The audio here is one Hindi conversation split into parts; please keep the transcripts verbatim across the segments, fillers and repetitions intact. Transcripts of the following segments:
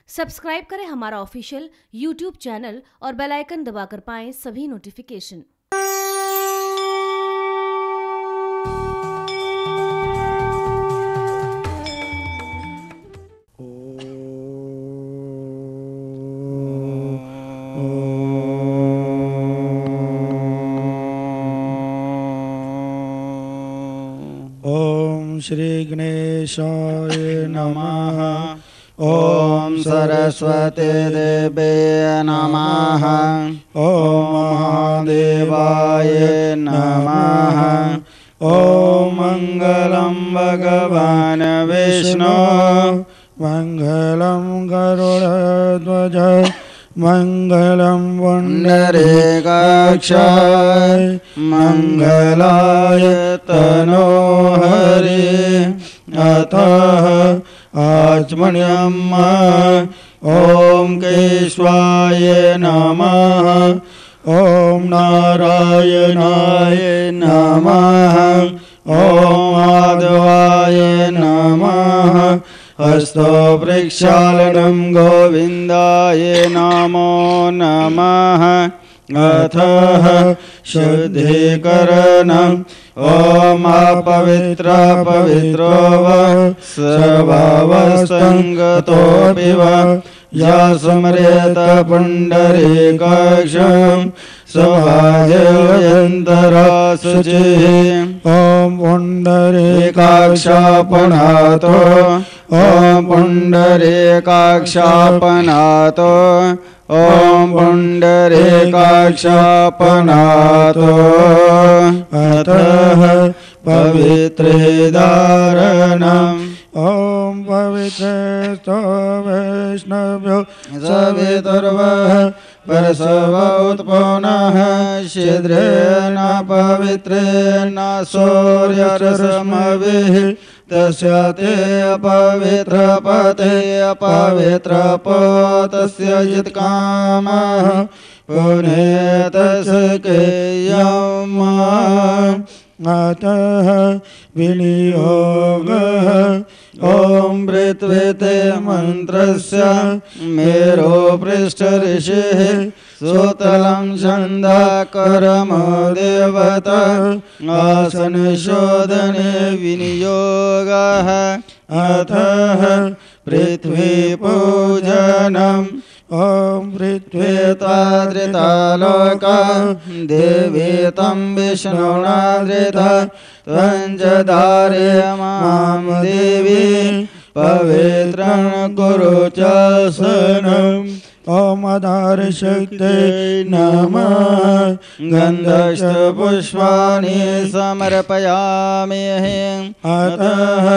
सब्सक्राइब करें हमारा ऑफिशियल यूट्यूब चैनल और बेल आइकन दबाकर पाएं सभी नोटिफिकेशन। ओम श्री गणेशाय नमः। ओम सरस्वती देवे नमः। ओम महादेवाय नमः। ओम मंगलम भगवान विष्णु मंगलम गरुड़ध्वज मंगलम पुंडरीकाक्षाय मंगलाय तनोहरि अतः आचमनीयम्। ओम केशवाय नमः। ओम नारायणाय नमः। ओम माधवाय नमः। हस्तो प्रक्षालनं गोविन्दाय नमो नमः। अथः शुद्धीकरणम्। ओम अपवित्र पवित्रो वा सर्वावस्थङ्गतोऽपि वा या स्मरेत पुण्डरीकाक्षं सभायन्तरा शुचिः। ओम पुण्डरीकाक्षापनातो ओम पुण्डरीकाक्षापनातो ओम पुण्डरीकाक्षापनातो। अतः पवित्रेदारणम्। ओम पवित्रेस्तो वैष्णव्यो सवितुर्वः परसव उत्पन्नः शीघ्रेण पवित्रेण सूर्यरश्मिभिः तस्य ते अपवित्रपते अपवित्रपोतस्य यत्कामः पुनेतस्केयम्। अतः विनियोगः। ओम पृथ्वीते मंत्रस्य मेरो पृष्ठ ऋषिः सुतलं छन्दाकर्मो देवता आसन शोधने विनियोगः। अतः पृथ्वी पूजनम्। ओम पृथ्वी त्वादृतालोका देवी तं विष्णुनादृता त्वं च धारयामां देवी पवित्रं कुरु च सनम्। ओम आधार शक्ति नमः। गन्धपुष्पाणि समर्पयामि। अतः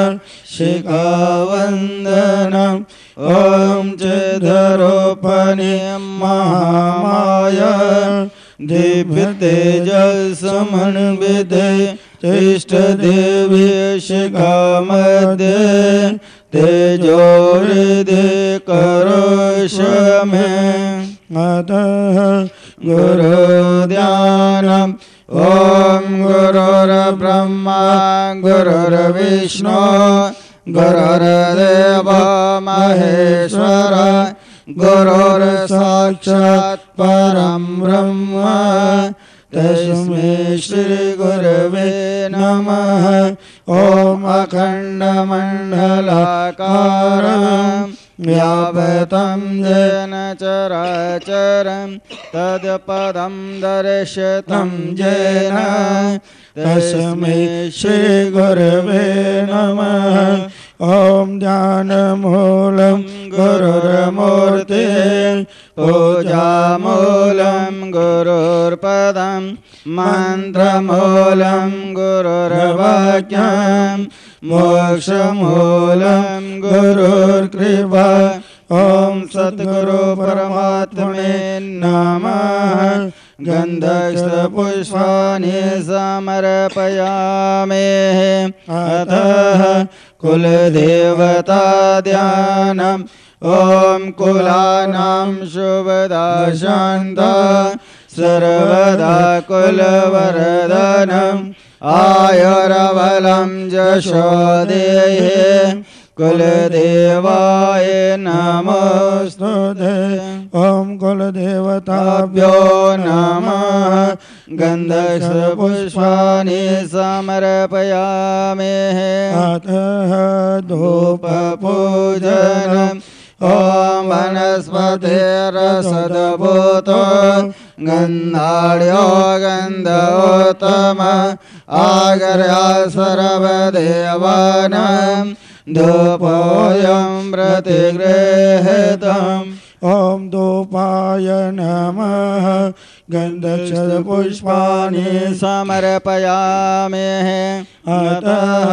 शिखावन्दनम्। ओम चिदरूपिणी महामाया दिव्य तेजस्समन्विते तिष्ठदेवी शिखा मध्ये तेजोहृदे करोषमे। अतः गुरुध्यानम्। ओम गुरुर्ब्रह्मा गुरुर्विष्णु गुरुर्देवो महेश्वर गुरुर्साक्षात् परं ब्रह्म तस्मै श्री गुरवे नमः। ओम अखण्डमण्डलाकारं व्याप्तं येन चराचरं तत्पदं दर्शितं येन तस्मै श्री गुरवे नमः। ओम ध्यानमूलं गुरुर्मूर्ते पूजामूलं गुरुर्पदं मन्त्रमूलं गुरुर्वाक्यं मोक्षमूलं गुरुर्कृपा। ओम सद्गुरु परमात्मने नमः। गन्धपुष्पाणि समर्पयामि। अतः कुलदेवता ध्यानम्। ओम कुलानां शुभदा शान्ता सर्वदा कुलवर्धनम् आयुरबलं यशो देहि कुलदेवाय नमोस्तुते। ॐ कुलदेवताभ्यो नमः। गन्धपुष्पाणि समर्पयामि। अतः धूपपूजनम्। ॐ वनस्पतिरसद्भूतो गन्धाढ्यो गन्धोत्तम आगर्या सर्वदेवानां धूपोऽयं प्रतिगृहीतम्। ॐ धूपाय नमः। गन्धपुष्पाणि समर्पयामि। अतः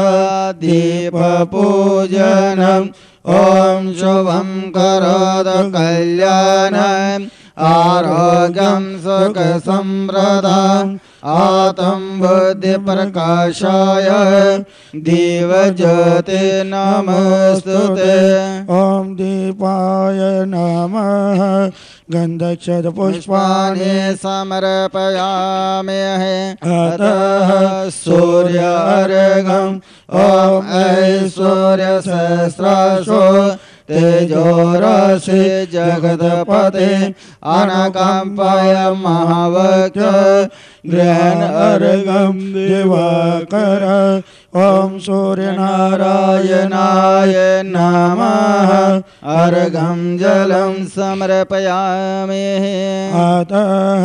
दीपपूजनम्। ॐ शुभं करोतु कल्याणम् आरोग्यं सुखसम्प्रदाम् आत्म बुद्धिप्रकाशाय दीवज्योति नमोस्तुते। ॐ दीपाय नमः। गन्धपुष्पाणि समर्पयामि। अतः सूर्यार्घ्यम्। ॐ ऐश्वर्यसहस्राशो तेजोराशि जगत्पते अनकम्पाय महावक्त्र गृहन् अर्घं दिवाकर। ॐ सूर्यनारायणाय नमः। अर्घं जलं समर्पयामि। अतः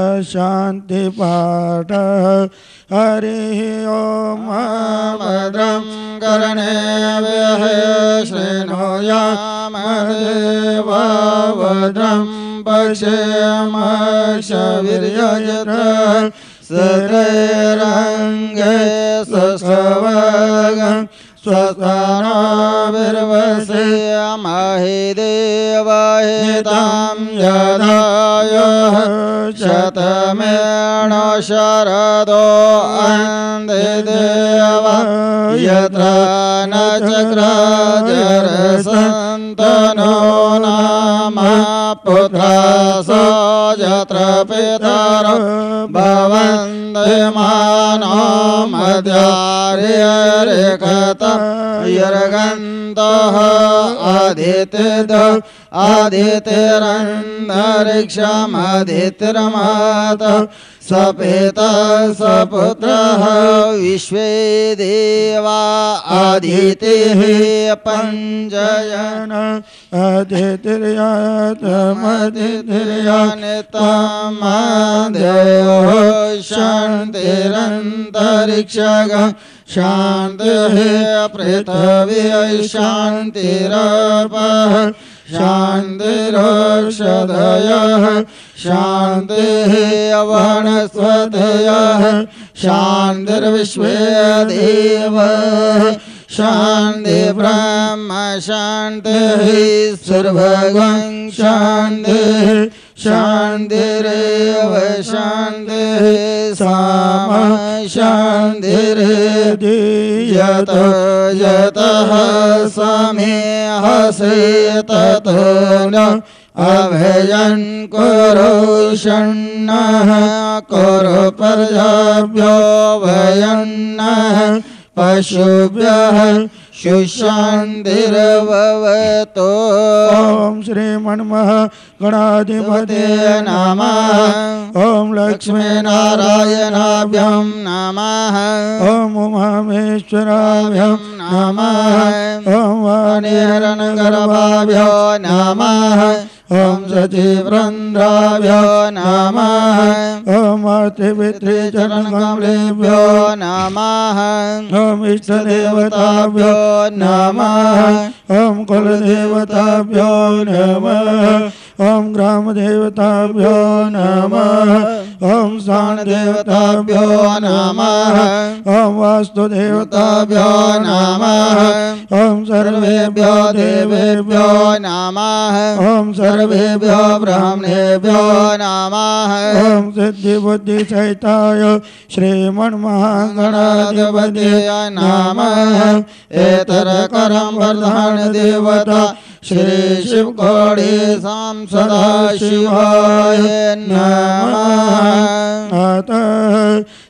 शान्तिपाठः। हरिः ॐ भद्रं कर्णेभिः शृणुयाम देवा भद्रं पश्येमाक्षवीर्यजत्राः स्थिरैरङ्गे सुष्ठुवगं स्वस्तानाभिर्वसेमहि देवहितं यदायुः शतमेण शरदो अन्धदेव यत्र न चक्राजरसन्तनो नाम पुत्रासो यत्र पितरो भवन्ति मानो मध्यार्यरेखत यर्गन्तः आदित्यदो आदित्यरन्तरिक्षमदितिर्मातः सपिता सपुत्रः विश्वे देवा आदितिः पञ्चयन अदितिर्यातमदितिर्यानितमदेवो शान्तिरन्तरिक्षगः शान्तिः पृथिवी शान्तिरपः शान्तिरोषधयः शान्तिः वनस्पतयः शान्तिर्विश्वे देवः शान्ति ब्रह्म शान्तिः सुरभगं शान्तिः शान्तिरेव शान्तिः सामा शान्तिरेधि यतो यतः समे हसे ततो न अभयं कुरु शन्नः कुरु प्रजाभ्यो भयन्नः पशुभ्यः सुशान्तिर्भवतु। ॐ श्रीमन्मः गणाधिपते नमः। ॐ लक्ष्मीनारायणाभ्यं नमः। ॐ उमामेश्वराभ्यं नमः। ॐ वाणीहिरण्यगर्भाभ्यो नमः। ॐ सचिवृन्दाभ्यो नमः। ॐ मातृपितृचरणकमलेभ्यो नमः। ॐ इष्टदेवताभ्यो नमः। ॐ कुलदेवताभ्यो नमः। ॐ ग्रामदेवताभ्यो नमः। ॐ स्थानदेवताभ्यो नमः। ॐ वास्तुदेवताभ्यो नमः। ॐ सर्वेभ्यो देवेभ्यो नमः। ॐ सर्वेभ्यो ब्राह्मणेभ्यो नमः। ॐ सिद्धिबुद्धिसहिताय श्रीमन्महागणाधिपतये नमः। एतरकरं वर्धमान देवता श्री शिव गौड़ी साम सदा शिवाय नमः। अतः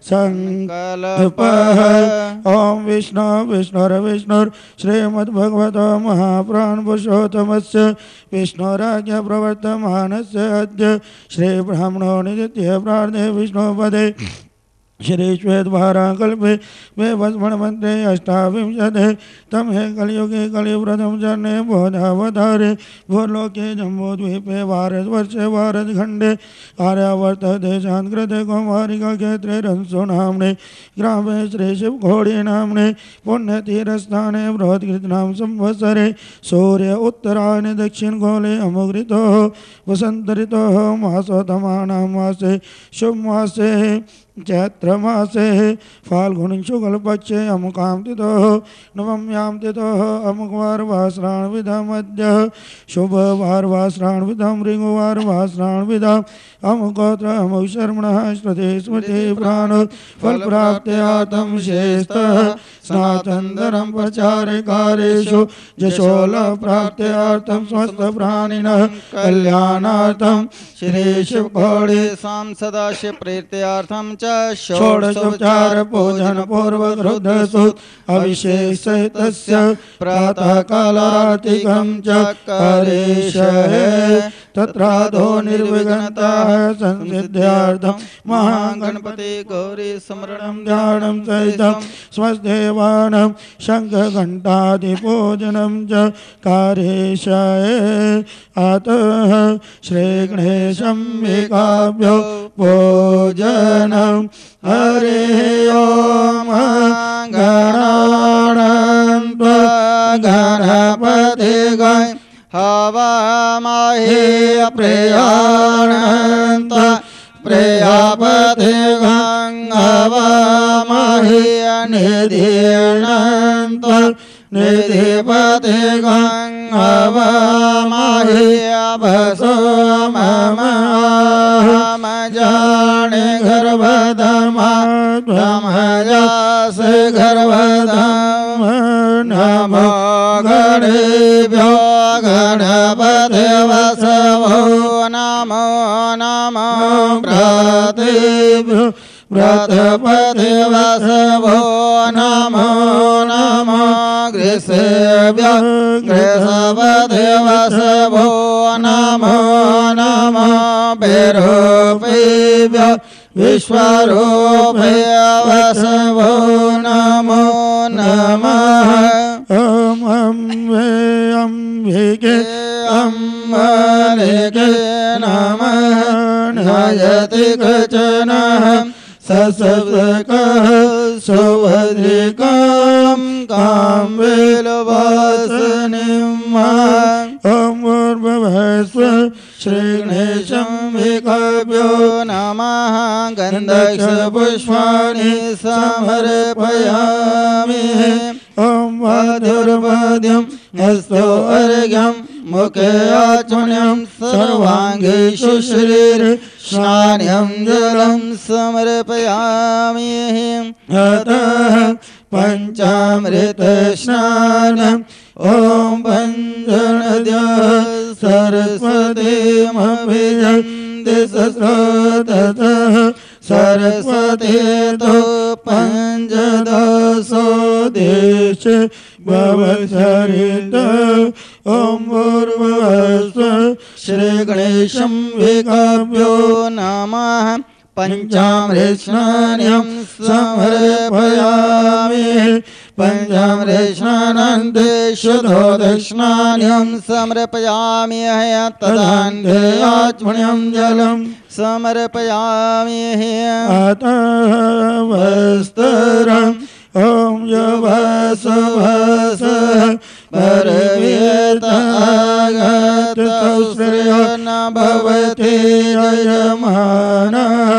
संकल्पः ओम विष्णु विष्णुर्विष्णुर् श्रीमद्भगवतो महाप्राणपुरुषोत्तमस्य विष्णुराज्ञा प्रवर्तमानस्य अद्य श्रीब्रह्मणो नित्य प्रार्थे विष्णुपदे श्री श्वेतवाराकल्पे वे वस्मणमन्त्रे अष्टाविंशते तमे कलियुगे कलिप्रथम चरणे बोधावतारे भूलोके जम्बूद्वीपे भारतवर्षे भारतखण्डे आर्यावर्त देशान्तकृते कौमारिकक्षेत्रे रंसुनाम्ने ग्रामे श्रीशिवघोड़ी नाम्ने पुण्यतीर्थस्थाने बृहत्कृतनाम संवत्सरे सूर्य उत्तरायणे दक्षिणगोले अमुग्रितो वसन्त ऋतोः मासोत्तमानां मासे शुभमासे चैत्र मासे फाल्गुन शुक्ल पक्षे अमुकां तिथोः नवम्यां तिथोः अमुकवार वासराण विधा मध्य शुभ वार वासराण विधाम ऋगुवार वासराण विधा अमुकोत्र अमुक शर्मणः श्रुति स्मृति प्राण फल प्राप्त्यार्थं शेषतः स्नातन्दरं प्रचारे कार्येषु जशोल प्राप्त्यार्थं स्वस्थ प्राणिनः कल्याणार्थं श्री शिवघोड़ी सांसदास्य प्रीत्यार्थं च षोडशोपचार पूजन पूर्वक रुद्रसूत अभिषेक सहितस्य प्रातः कालार्तिकं च करिष्ये तत्रादो निर्विघ्नतः संसिद्ध्यार्थं महागणपति गौरी स्मरणं ध्यानं सहितं स्वस्देवानं शङ्खघण्टादिपूजनं च करिष्ये अतः श्रीगणेशं विकाभ्यो पूजनं हरि ओम गणानां त्वा गणपतिं हवामहे प्रियाणन्त प्रजापतिं हवामहे निधिर्णन्त निधिपतिं हवामहे वसो मम जाने गर्भधमा ब्रह्मजास गर्भधम नमो गणेभ्यो गणपते वसवो नमो नमो व्रतेभ्यो व्रतपते वसवो नमो नमो गृहेभ्यो गृहपते वसवो नमो नमो विरूपेभ्यो विश्वरूपेभ्यो वसवो नमो नमः ओम अम्बे अम्बिके अम्बलिके नमः नयति कचन ससवकः सुभद्रिकां काम्बेलवासनिं ओम भूर्भुवस्व श्रीगणेशं विकाभ्यो नमः गन्धपुष्पाणि समर्पयामि ओम वाधुर्वाद्यं हस्तो अर्घ्यं मुखे आचमनीयं सर्वाङ्गे शुश्रीर स्नानं जलं समर्पयामि अतः पंचामृत स्नानम् ओम पंचनद्यः सरस्वतीमभियन्ति सस्रोततः सरस्वती तो पंचदशो देशे भवसरित ओम भूर्भुवस्व श्रीगणेशं विकाभ्यो नमः पंचामृत स्नानं समर्पयामि पंचामृत स्नानान्ते शुद्धोदकस्नानं समर्पयामि तदान्ते आचमनीयं जलं समर्पयामि अतः वस्त्रम् ओम यवसवस परवेतागतौ श्रेयो न भवति जयमानः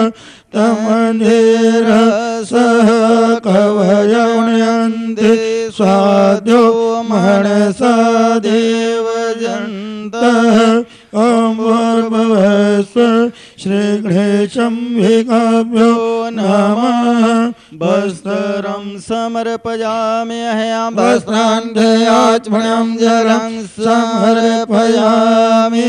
तमन्दिरसः कवयौण्यन्ति स्वाद्यो मनसा देवजन्तः ओम भूर्भुवस्व श्रीगणेशं विकाभ्यो नमः वस्त्रं समर्पयामि वस्त्रान्ते आचमनीयं जलं समर्पयामि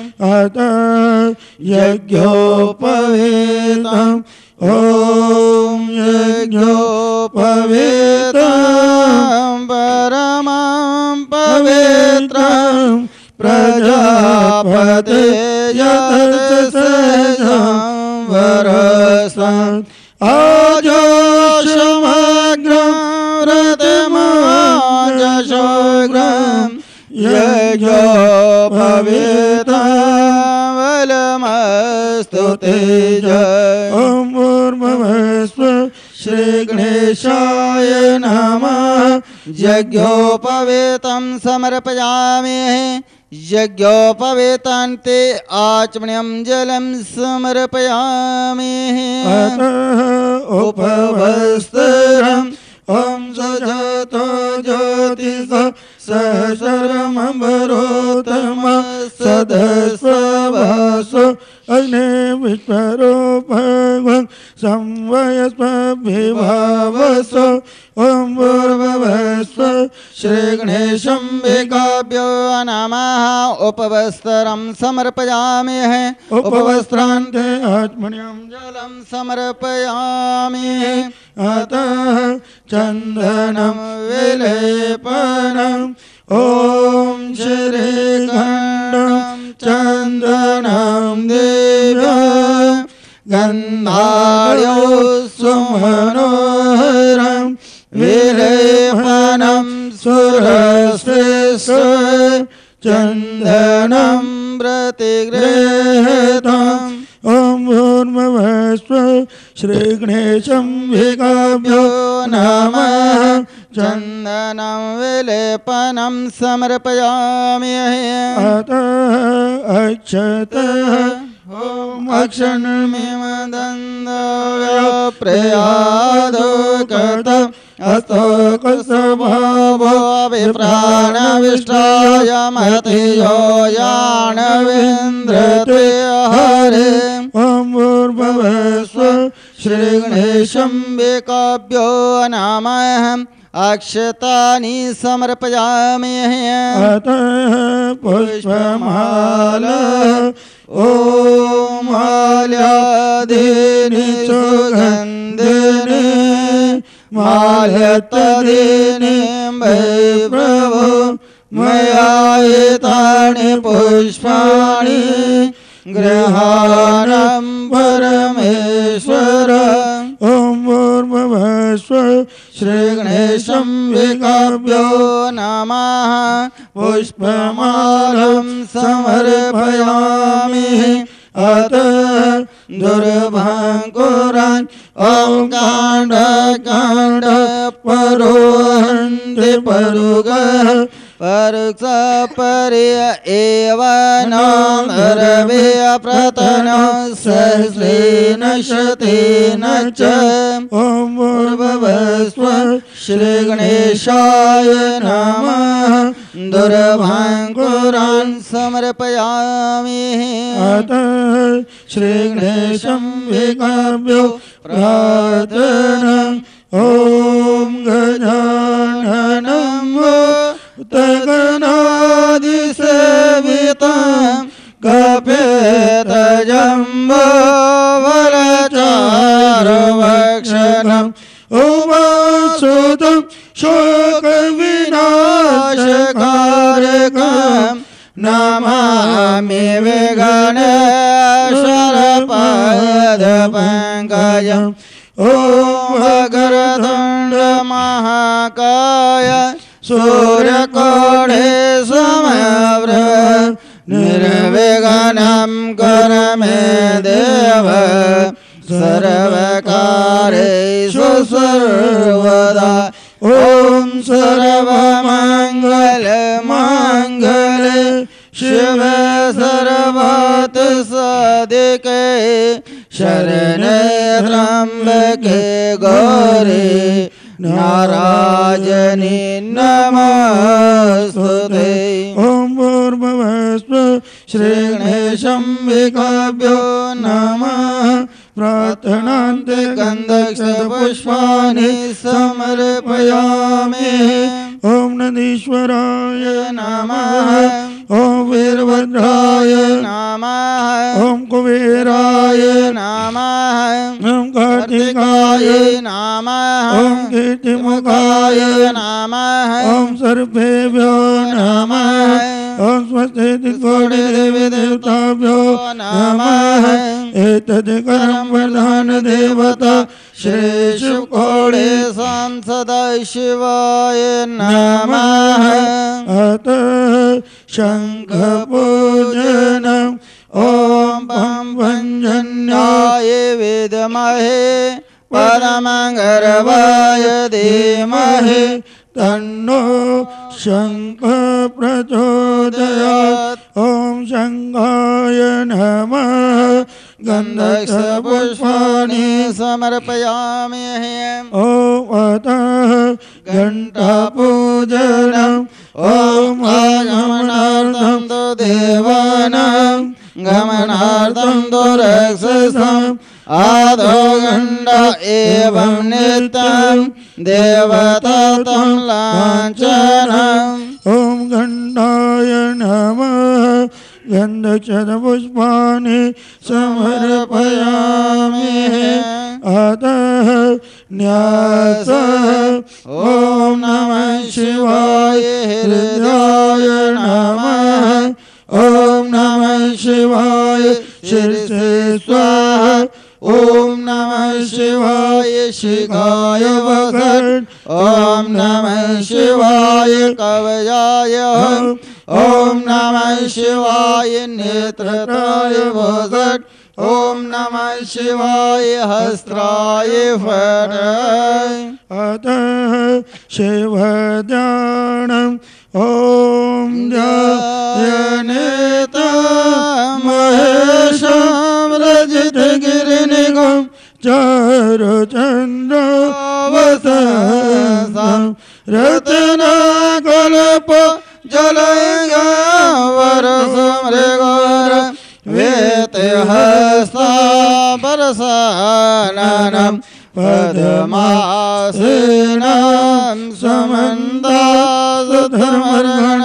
अतः यज्ञोपवीतम् ओम यज्ञोपवीतं परमं पवित्रं प्रजापते यत्सहजं वरसं आजोषमग्रं व्रतमाजशोग्रं यज्ञोपवीतं वलमस्तु तेज। ॐ भूर्भुवस्व श्री गणेशाय नमः। यज्ञोपवीतं समर्पयामि यज्ञोपवीतान्ते आचमनीयं जलं समर्पयामि। अतः उपवस्त्रम् ॐ सुजातो ज्योतिष सहस्रमरोतम सदस्वभासो अग्ने विश्वरूपं संवयस्वभिभावसो। ॐ भूर्भुवस्व श्री गणेशं वेगाभ्यो नमः। उपवस्त्रं समर्पयामि उपवस्त्रान्ते आत्मन्यं जलं समर्पयामि। अतः चन्दनं विलेपनम् ॐ श्रीखण्डं चन्दनं दिव्यं गन्धाढ्यो सुमनोहरं विलेपनं सुरश्रेष्ठ चन्दनं प्रतिगृहीतम्। ॐ भूर्भुवस्व श्री गणेशं वेगाभ्यो नमः। चन्दनं विलेपनं समर्पयामि। अतः अक्षतः ॐ अक्षणमिव दन्दव्यो प्रयादोकतम् अस्तोकस्वभावो विप्राणविष्टाय महतियो याणवेन्द्रते हरे। ॐ भूर्भुवस्व श्री गणेशं वेकाभ्यो नमः। अक्षतानि समर्पयामि। अतः पुष्पमाला ॐ माल्यादीनि सुगन्धिनि माल्यतदीनि वै प्रभो मया एतानि पुष्पाणि गृहाणं परमेश्वर। ॐ भूर्भुवस्व श्री गणेशं वेगाभ्यो नमः। पुष्पमालं समर्पयामि। अतः दुर्भाङ्कुरान् ॐ काण्ड काण्ड परोहन्ति परुगः परुक्ष पर्य एव नामरवे प्रतन सहस्रेण शतेन च। ॐ भूर्भुवस्व श्री गणेशाय नमः। दुर्भाङ्कुरान् समर्पयामि। अतः श्री गणेशं वेगाभ्यो प्रार्थना। ॐ गजाननं तगनादिसेवितं कपेतजम्बोवलचारुभक्षणम् उमासुतं शोकविनाशकारकम् नमामि विघ्नेश्वरपादपङ्कजम्। ॐ वक्रतुण्ड महाकाय सूर्यकोटि समप्रभ निर्विघ्नं कुरु मे देव सर्वकार्येषु सर्वदा। ॐ सर्वमङ्गलमाङ्गल्ये शिवे सर्वार्थसाधिके शरण्ये त्र्यम्बके गौरी नारायणी नमोस्तुते। ॐ भूर्भुवस्व श्री गणेशं वेगाभ्यो नमः। प्रार्थनान्ते गन्धपुष्पाणि समर्पयामि। ॐ नन्दीश्वराय नमः। ॐ वीरभद्राय नमः। ॐ कुबेराय नमः। ॐ कार्तिकाय नमः। मुखाय नमः ओम सर्पेभ्यो नमः ओम स्वस्ति कोटि देवी देवताभ्यो नमः एतद् करं वरदान देवता श्री शिव कोटि सदाशिवाय नमः अत शंख पूजनम् ओम पं पंजन्याय विद्महे परमंगरवाय धीमहि तन्नो शंख प्रचोदयात् ओम शंखाय नमः गंधक्ष पुष्पाणि समर्पयामि ओम अतः घंटा पूजनम् ओम आगमनार्थं तो देवानां गमनार्थं तो राक्षसाम् आदो गंड एवं नित्यं देवता तं लांछनम् ओम गंडाय नमः गंधक्षत पुष्पाणि समर्पयामि अतः न्यास ओम नमः शिवाय हृदयाय नमः ओम नमः शिवाय शीर्षे स्वाहा ओम नमः शिवाय शिखाय वक्रतुंड ओम नमः शिवाय कवचाय ओम नमः शिवाय नेत्रत्राय वक्रतुंड ओम नमः शिवाय हस्त्राय फट अतः शिव ध्यानम् ओम ध्यायनेता महेशं रजत गिरिनिगम चारु चंद्र वसंतं रत्नाकल्प जलंगा वरसमृगोर वेते हस्ता परसाननम् पद्मासेनं समन्दासधर्मर्गण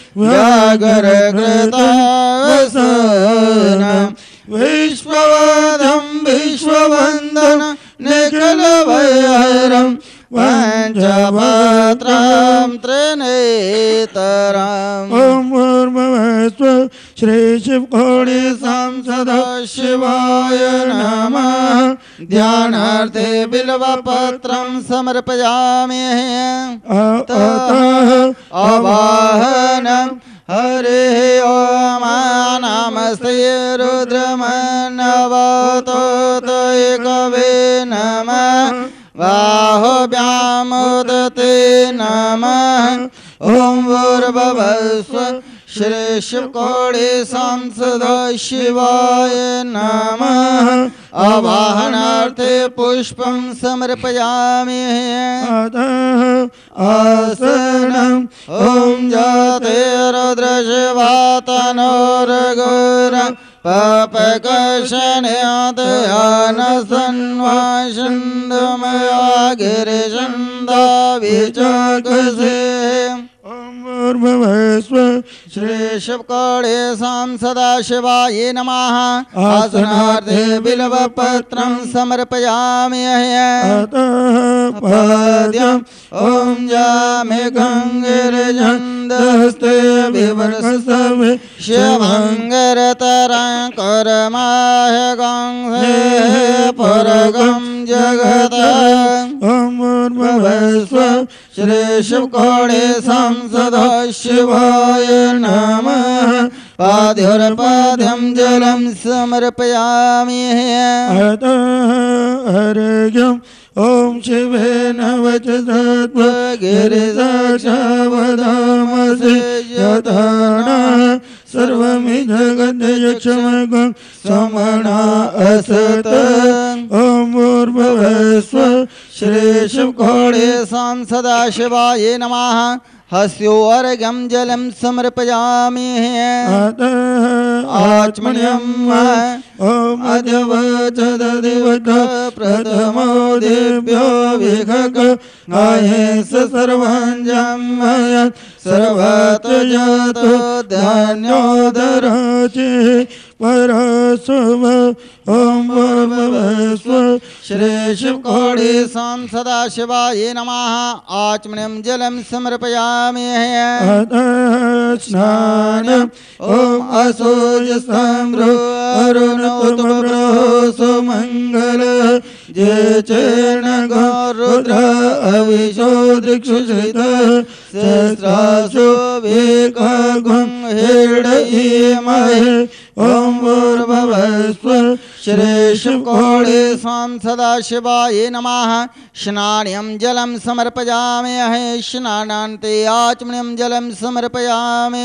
व्याघ्रकृतावसनं विश्ववदं विश्ववन्दन निखिलभयहरं पञ्चभद्रं त्रिनेत्रम् ओम भूर्भुवस्व श्री शिव कोटि सदाशिवाय नमः ध्यानार्थे बिल्वपत्रं समर्पयामि अतः आवाहनम् हरिः ओम नमस्ते रुद्रमन्नवतोतैकवे नमः बाहुभ्यामुदते नमः ओम भूर्भुवस्व श्री शिव कोटि सदाशिवाय नमः आवाहनार्थे पुष्पं समर्पयामि अतः आसनम् ओम जाते रुद्रशिवातनोर्गोर पापकर्षण्यादयानसन्वासन्दमया गिरिशन्दा विचकसे ओम भूर्भुवस्व श्री शिव कोटि सदाशिवाय नमः आसनार्थे बिल्वपत्रं समर्पयामि अतः पद्यम् ओम जामि गंगिर्जन्दस्ते विवर्षसवे शिवंगरतरं करमाह गंगे परगं जगत ओम भूर्भुवस्व श्री शिव कोटि सदाशिवाय नमः पाद्योर्पाद्यं जलं समर्पयामि अतः अर्घ्यम् ओम शिवे नवच सत्व गिरिसाक्षावधामसि यथा नः सर्वमि जगद्यक्षमगं समना असत ओम भूर्भुवस्व श्री शिव कोटि सदाशिवाय नमः हस्योर्घ्यं जलं समर्पयामि अतः आचमनीयम् ओम अद्यवचददिवट प्रथमो देव्यो विघक गाये सर्वाञ्जमय सर्वतो जातो धान्योदराचे परस्व ओम भूर्भुवस्व श्री शिवकोटि सां सदाशिवाय नमः आचमनीयं जलं समर्पयामि स्नानम् ओम असोजस्ताम्रो अरुणोत्तमप्रो सुमंगल जय चरण रुद्र अविशो दिक्षुषित सहस्रासो वेकागं हिरण्मये ओम भूर्भुवस्व श्री शिवकोटि सां सदाशिवाय नमः स्नानयं जलं समर्पयामि स्नानान्ते आचमनीयं जलं समर्पयामि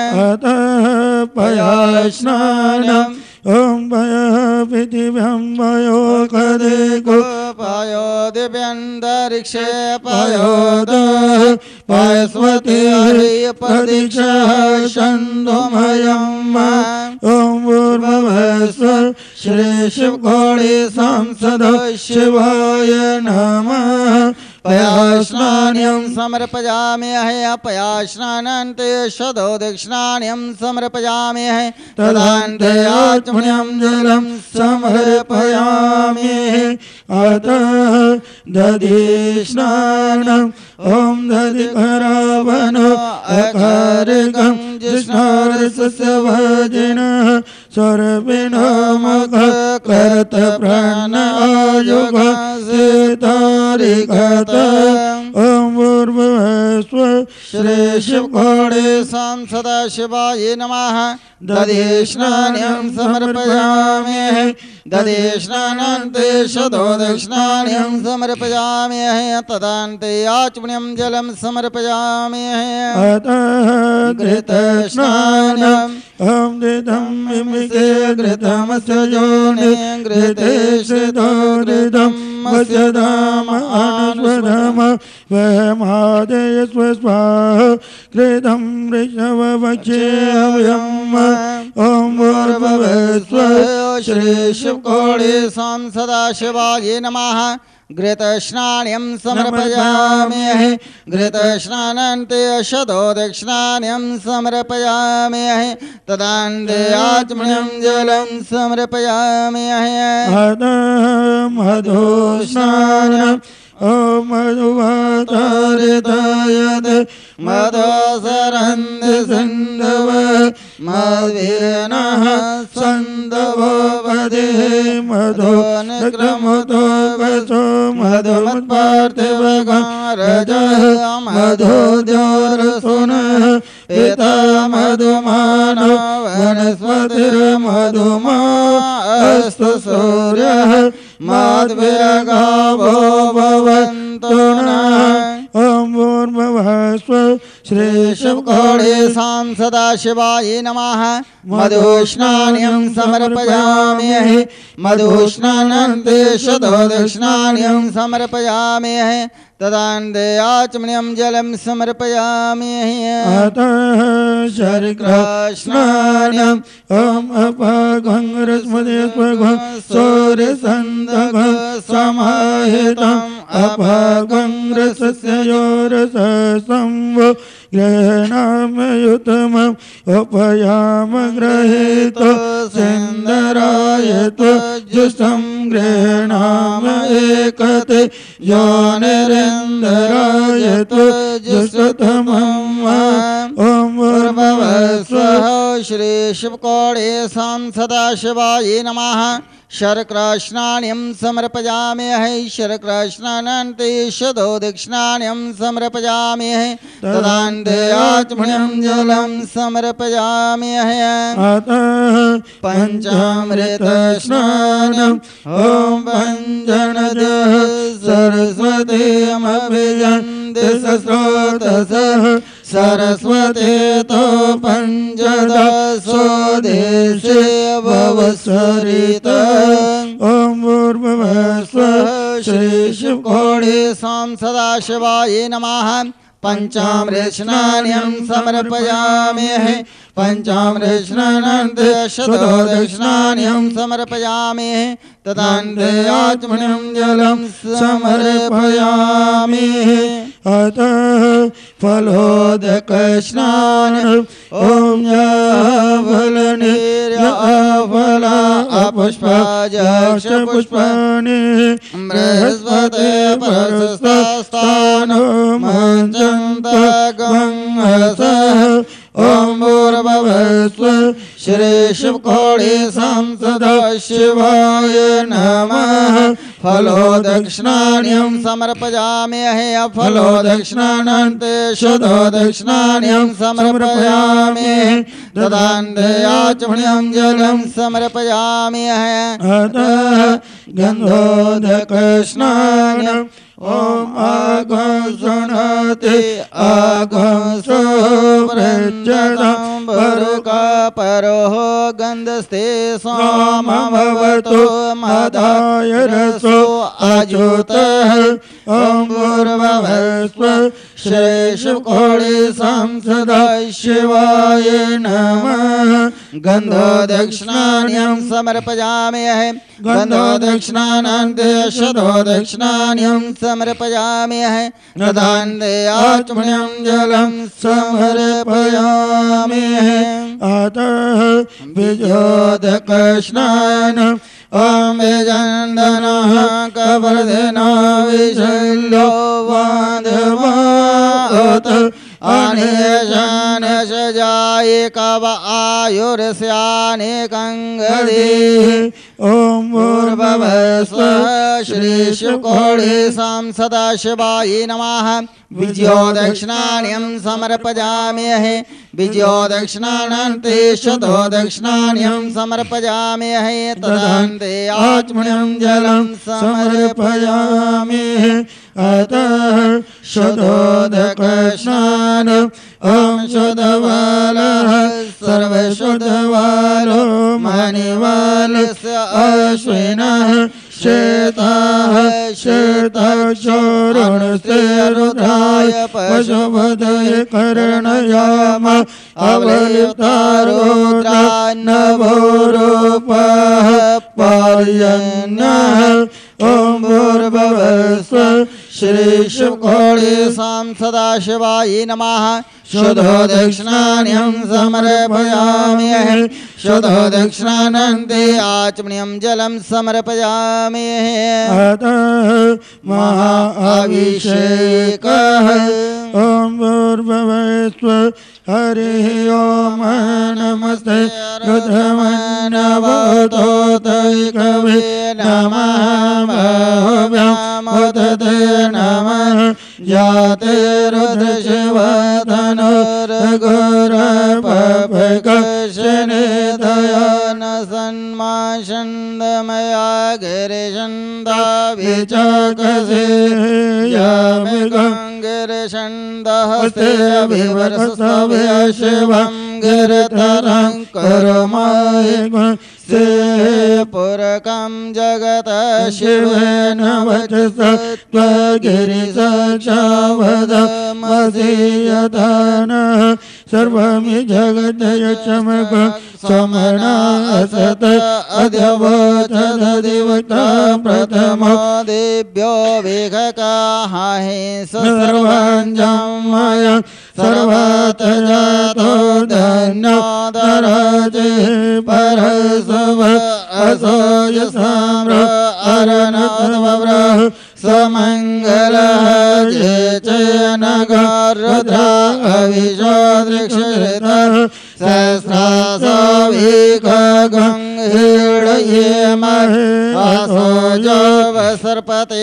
पयास्नानम् ओम पयापितिभ्यं पयो कदेको पयो दिव्यन्तरिक्षे पयोद पयस्वती प्रदीक्षा छन्दोमयम् ओम भूर्भुवस्व श्री शिवकोटि सां सदाशिवाय नमः पयास्नान्यं समर्पयामि पयास्नानान्ते शतो दक्षिणान्यं समर्पयामि तदान्ते आचमनीयं जलं समर्पयामि अतः दधिस्नानम् ओम दधिकरावनो अकारकं जिष्णारसस्यभजिनः सर्विणो मकरत प्राणायोग सितारिगत ओम भूर्भुवस्व श्री शिवकोटि सां सदाशिवाय नमः दधिस्नानं समर्पयामि दधिस्नानान्ते शतो दक्षिणान्यं समर्पयामि तदान्ते आचमनीयं जलं समर्पयामि घृतस्नानम् ओम घृतं मिमिके घृतमस्य योनि घृते श्रितो घृतं मस्य धाम अनुस्वधाम वयमादय स्वस्वाहा घृतं ऋषभवक्षेऽव्यम् ओम भूर्भुवस्व श्री शिवकोटि सां सदाशिवाय नमः घृतस्नानं समर्पयामि घृतस्नानान्ते शतो दक्षिणान्यं समर्पयामि तदान्ते आचमनीयं जलं समर्पयामि मधुस्नानम् ओम मधुवातारितायते मधुसरन्ति सन्दव मधुवीनः सन्दवो वदे मधु निक्रमतो वसो मधुमत्पार्थिवगारजः मधुद्योरसुनः पिता मधुमानो वनस्पतिर्मधुमा अस्तु सूर्यः माध्वीर्गावो भवन्तु नः ओम भूर्भुवस्व श्री शिवकोटि सां सदाशिवाय नमः मधुस्नानं समर्पयामि मधुस्नानान्ते शतो दक्षिणान्यं समर्पयामि तदान्ते आचमनीयं जलं समर्पयामि अतः शर्करास्नानम् ओम अपाघं रश्मदेस्वघं सूर्यसन्दघं समाहितम् अपाघं रसस्य योरसंवो ग्रहणामयुतमम् उपयाम गृहीतो सिन्दरायतो जुष्टं गृहणाम एकते योनिरिन्दरायतो जुष्टतमम् ओम भूर्भुवस्व श्री शिवकोटि सां सदाशिवाय नमः शर्करास्नानं समर्पयामि शर्करास्नानान्ते शतो दक्षिणान्यं समर्पयामि तदान्ते आचमनीयं जलं समर्पयामि पञ्चामृतस्नानम् ॐ पञ्चनदः सरस्वतीमभिजन्ते सस्रोतसः सरस्वती तो पंचदशो देशे भवस्वरित ओम भूर्भुवस्व श्री शिवकोटि सां सदाशिवाय नमः पंचामृतस्नानं समर्पयामि पंचामृतस्नानान्ते शतो दक्षिणान्यं समर्पयामि तदान्ते आचमनीयं जलं समर्पयामि अतः फलोदकस्नानम् ॐ फलनिर्यफला अपुष्पायाश्च पुष्पाणि बृहस्पते परस्तानो मञ्चन्त गंहसः ॐ भूर्भुवस्व श्री शिवकोटि संसदा शिवाय नमः फलोदक्षिणान्यं समर्पयामि हे फलोदक्षिणानन्ते शुद्धोदक्षिणान्यं समर्पयामि ददान्ते आचमनीयं जलं समर्पयामि हे अतः गन्धोदकस्नानम् ॐ आगुंसुणते आगुंसुप्रज्जतं बरुका परोः गन्धस्ते सोमभवतु मदाय रसो अजुतः ॐ भूर्भुवस्व श्री शिवकोटि संसदा शिवाय नमः गन्धोदक्षिणान्यं समर्पयामि हे गन्धोदक्षिणानन्ते शुद्धोदक्षिणान्यं समर्पयामि हे ददान्ते आचमनीयं जलं समर्पयामि हे अतः बीजोदकस्नानम् ॐ बीजन्दनः कवर्धनो विशल्यो वाधवात् अनेशान सजाय कव आयुर्स्यानेकङ्गदेः ॐ भूर्भुवस्व श्री शिवकोटि संसदा शिवाय नमः विजयोदक्षिणान्यं समर्पयामि हे विजयोदक्षिणानन्ते शुद्धोदक्षिणान्यं समर्पयामि हे तदन्ते आचमनीयं जलं समर्पयामि अतः शुद्धोदकस्नानम् ॐ शुद्धवालः सर्वशुद्धवालो मणिवालस्य अश्विनः श्वेताः श्वेताक्षोरुणस्य रुद्राय पशुपतये कर्णयाम अवयुक्तारुद्रा नभो रूपः पर्यन्यः ॐ भूर्भुवस्व श्री शिवकोटि संसदा शिवाय नमः शुद्धोदक्षिणान्यं समर्पयामि हे शुद्धोदक्षिणानन्ते आचमनीयं जलं समर्पयामि हे अतः महाअभिषेकः ॐ भूर्भुवस्व हरिः ॐ नमस्ते रुद्रमन्नवतोतैकवे नमः बाहुभ्यामुदते नमः जाते रुद्रशिवधनुर्गुरपभकशनिधयान सन्माषन्दमया गिरिशन्दा विचकसे यामिकं गिरिशन्दहस्ते विवर्षसव्य शिवं गिरिधरं कर्माय से पुरकं जगत शिवेन वचसा त्वगिरिसाक्षावदमसीयदानः सर्वमि जगदयक्षमक समना असत अध्यवचदधिवक्ता प्रथमो देव्यो विघकाहि सर्वाञ्जमय सर्वतजातो धन्योदराजे परसव असोय साम्र अरनतवव्रः समङ्गलः जे चयनगरुद्रा अविशोदृक्षितः सहस्रासविकगङ्गीडयेमहे आसोजवसर्पति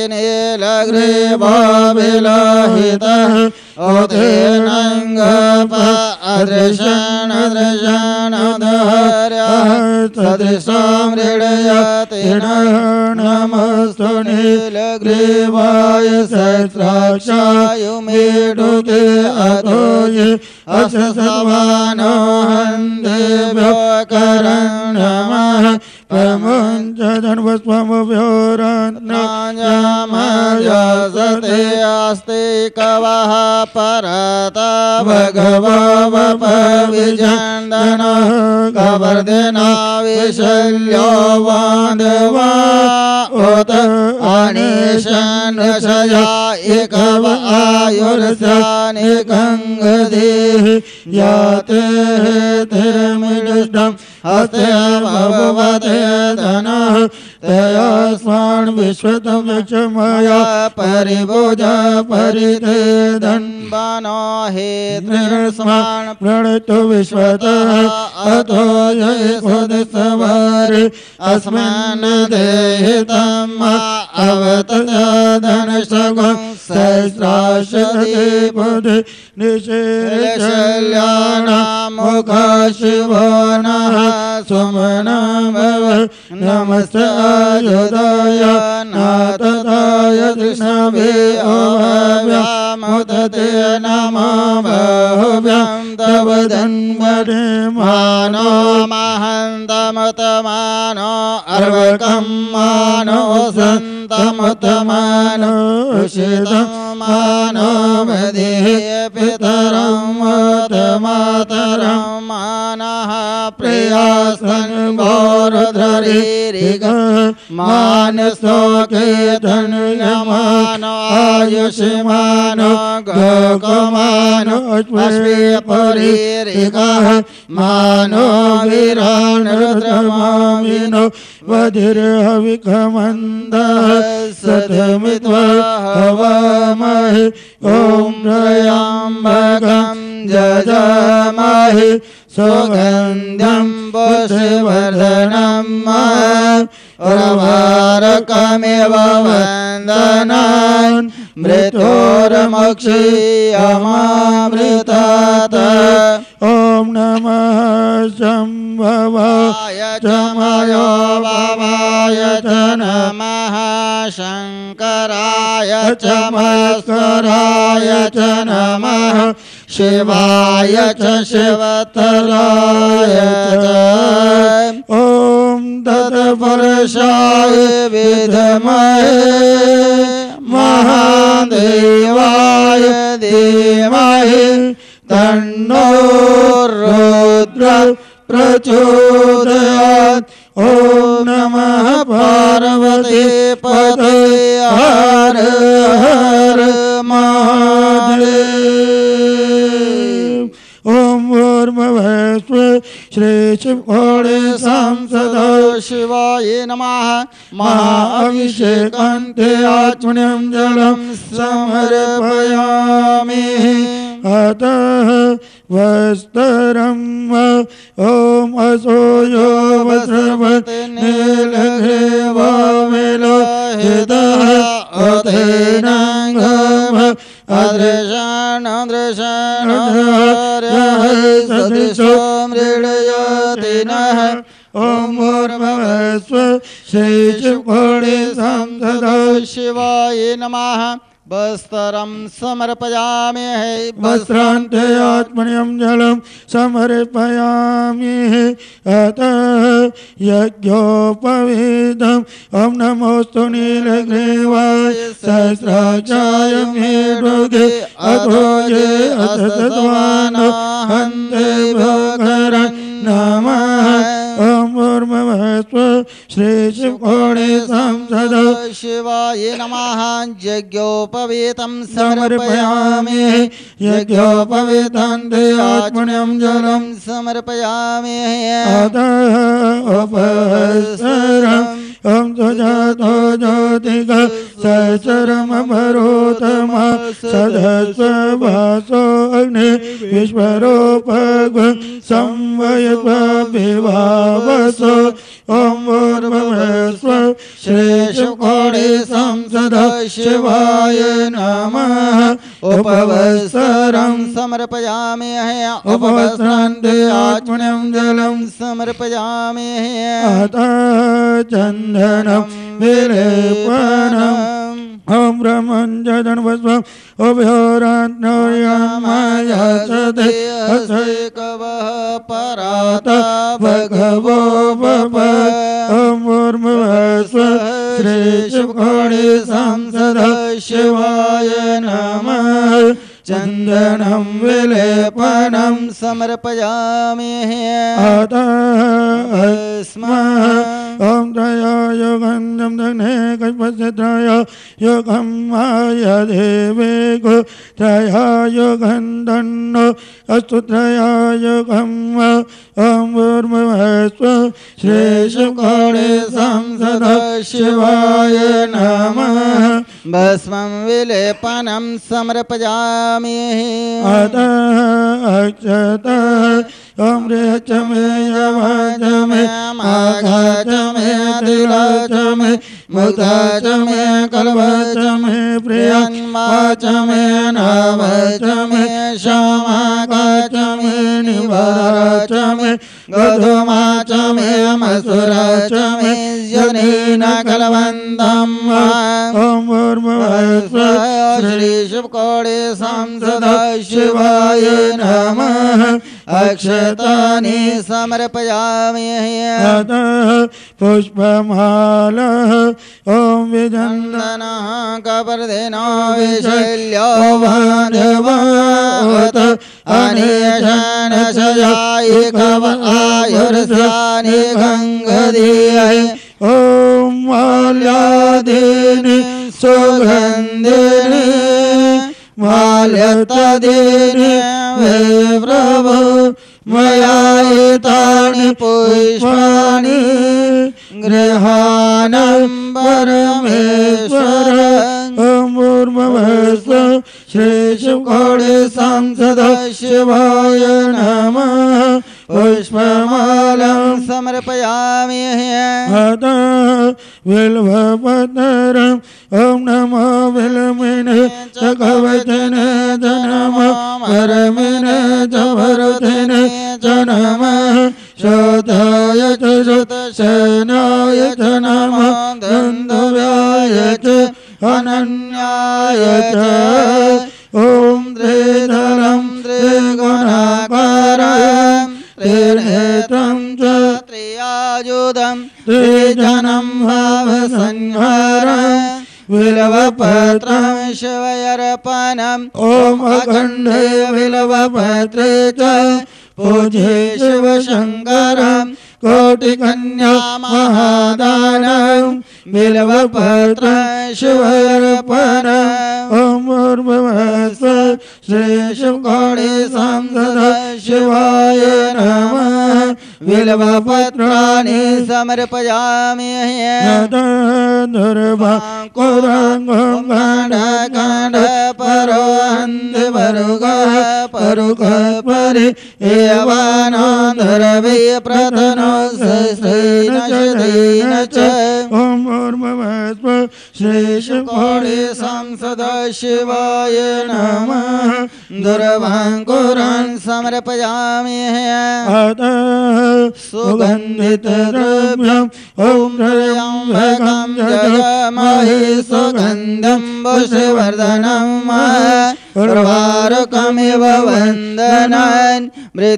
नीलग्रीवोऽभिलोहितः उदीर्णङ्गप अदृशन् अदृशनोदहर्यः सदृशं हृदयति नमस्तु नीलग्रीवाय सहस्राक्षायुमीडुके अतोये अस्य सर्वानो हन्देभ्यो करं नमः परमञ्च धन्वस्वमभ्योरन्नयमयसते अस्ति कवः परत भगवो वपविचन्दन कवर्धना विशल्यो वादवा उत अनिशन्नशया एकव आयुर्सानिकङ्गदेः याते तिर्मिष्टम् हस्ते भगवते धनः तयास्मान् विश्वतं यक्षमया परिभुजा परिते धन्वनो हि त्रिस्मान् प्रणतो विश्वतः अथो यशोदसवारे अस्मान् देहितम् अवतधनशगं सहस्राशते बुधि निशेषल्यानामुख शिवो नः सुमनमव नमस्तायुधाय नाथदाय कृष्णवे अव्यामुदते नमो बाहुभ्यां तव धन्वने मानो महन्तमतमानो अर्वकं मानो सन्तमतमानो उषितं मानो मदे पितरं मातरं मानः प्रियासन् गौरधरीरिग मानसोके धन्यमानो आयुष्मानो गगमानो अश्वेपरीरिगः मानो वीरानरुद्रमाविनो वधिर्हविकमन्दः सतमित्वा हवामहे ॐ त्र्यम्बकं जजामहे सुगन्धं पुष्टिवर्धनम् उर्वारुकमिव वन्दनान् मृत्योर्मुक्षीयमामृतात् ॐ नमः शम्भवाय च मयो भवाय च नमः शङ्कराय च मस्कराय च नमः शिवाय च शिवतराय च ॐ तत्पुरुषाय विद्महे महादेवाय धीमहि तन्नो रुद्रः प्रचोदयात् ॐ नमः पार्वती पतये हर हर महादेव ॐ भूर्भुवस्व श्री शिवकोटि संसदा शिवाय नमः महाअभिषेकान्ते आत्मनं जलं समर्पयामि अतः वस्त्रं ॐ असोयो वस्त्रवत् नीलग्रीवविलोहितः अधेनाङ्गम् अदृशान् अदृशान् सदृशो मृडयति नः ॐ भूर्भुवस्व श्री शिवकोटि संसदा शिवाय नमः वस्त्रं समर्पयामि वस्त्रान्ते आत्मन्यं जलं समर्पयामि अतः यज्ञोपवीतम् ॐ नमोऽस्तु नीलग्रीवाय सहस्राक्षाय मेरुगे अथो ये अथ तद्वानो हन्ते भोगरन् नमः ॐ भूर्भुवस्व श्री शिवकोटि संसदा शिवाय नमः यज्ञोपवीतं समर्पयामि यज्ञोपवीतान्ते आत्मन्यं जलं समर्पयामि अतः उपवस्त्रम् ॐ सुजातो ज्योतिका सहस्रमभरोतमा सदस्वभासो अग्नि विश्वरूपग् संवयत्वा विभावसो ॐ भूर्भुवस्व श्री शिवकोटि संसदा शिवाय नमः उपवस्त्रं समर्पयामि उपवस्त्रान्ते आत्मन्यं जलं समर्पयामि अतः चन्दनं विलेपनम् ॐ ब्रह्मञ्जनवस्वम् उभयोरात्मयामयसते हसैकवः परात भगवो वप ॐ श्री शिवकोटि सदाशिवाय नमः। चंदनं विलेपनं समर्पयामि ओम त्रयाय गन्धं दग्ने कल्पस्त्राय योगं माय देवे गो त्रयाय गन्धन्नो अस्तु त्रयाय गं ओम भूर्भुवस्व श्री शिवकोटि सदाशिवाय नमः। भस्मं विलेपनं समर्पयामि अक्षत ओम रेच मे यवाच मे माघाच मे तिलाच मे मुदाच मे कल्वाच मे प्रियंवाच मे नावाच मे श्यामाकाच मे निवाराच मे गधुमाच मे मसुराच मे जनेन कलवन्तम् ओम भूर्भुवस्व श्री शिवकोटि सदाशिवाय नमः। अक्षतानि समर्पयामि पुष्पमाला ओम विजन्दनः कपर्दिनो विशल्यो बान्धवात् अनेशनशयाय कव आयुर्स्यानि गङ्गधीयै ओम माल्यादिनि सुगन्धिनि माल्यतदिनि वे प्रभु मयायितानि पुष्पाणि गृहाणं परमेश्वर ओम भूर्भुवस्व श्री शिवकोटि सदाशिवाय नमः। पुष्पमालां समर्पयामि बिल्वपत्रम् ओम नमो बिल्वमिने च कवचने च नमो वरमिने च वरथिने च नमः। श्रोताय च श्रुतसेनाय च नमः। गन्धर्वाय च अनन्याय च ओम त्रिदलं त्रिगुणाकारम् त्रिनेत्रं च त्रियायुधं त्रिजनं भावसंहारम् बिल्वपत्रं शिवार्पणम् ओम अखण्डे बिल्वपत्रे च पूज्ये शिवशङ्करम् कोटिकन्या महादानं बिल्वपत्रं शिवार्पणम् ओम भूर्भुवस्व श्री शिवकोटि सदाशिवाय नमः। बिल्वपत्राणि समर्पयामि दुर्भाकुरङ्गं खण्ड परो अन्धे परुगः परुगः परि एवानाधरवे प्रतनो सहस्रेण शतेन च ओम भूर्भुवस्व श्री शिवकोटि सदाशिवाय नमः। दुर्भाकुरं समर्पयामि सुगन्धितद्रव्यम् ओम त्र्यम्बकं यजामहे सुगन्धं पुष्टिवर्धनम् उर्वारुकमिव वन्दनान्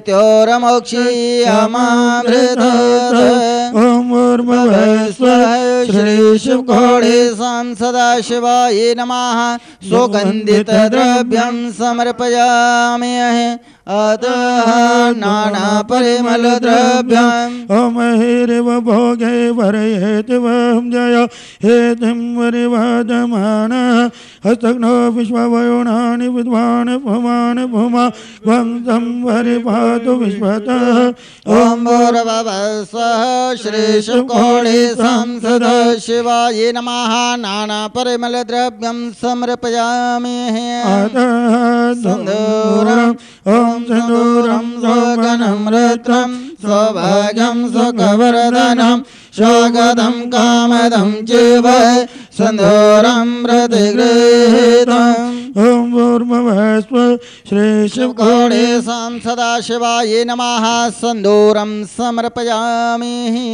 मृत्योर्मोक्षीयमामृतम् ओम भूर्भुवस्व श्री शिवकोटि सदाशिवाय नमः। सुगन्धितद्रव्यं समर्पयामि अतः नानापरिमलद्रव्यम् ओम हेरिव भोगे वरयेतिवं जय हेतिं वरिवादमानः हस्तघ्नो विश्ववयुनानि विद्वान् भुवान् भूमा वंशं वरिपातु विश्वतः ओम भूर्भुवस्वः श्री शिवकोटि सदाशिवाय नमः। नानापरिमलद्रव्यं समर्पयामि सिन्दूरम् ओम सिन्दूरं सुगन्धं रत्नं सौभाग्यं सुखवर्धनं स्वागतं कामदं चैव सिन्दूरं प्रतिगृहीतम् ओम भूर्भुवस्व श्री शिवकोटि सदाशिवाय नमः। सिन्दूरं समर्पयामि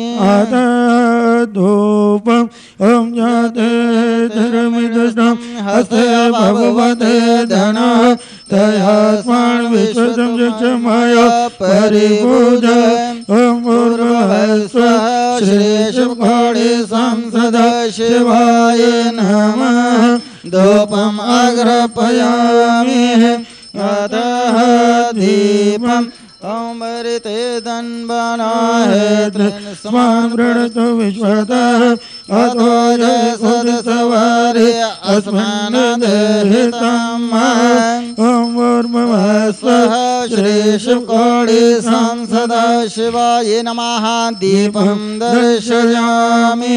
धूपम् ओम जाते धर्मिदृष्टं हस्ते भगवते धनः तया स्मरण विश्वं जक्षमाय परिपूज ओम भूर्भुवस्व श्री शिवकोटि कोटि संसदा शिवाय नमः धूपम् अग्रपयामि अतः दीपम् अमृते दन्वनाहे स्मृणतु विश्वतः अतो जय सदसवारे अस्मन् देहितम् ॐ भूर्भुवः स्वः श्री शिवकोटि संसदा शिवाय नमः दीपं दर्शयामि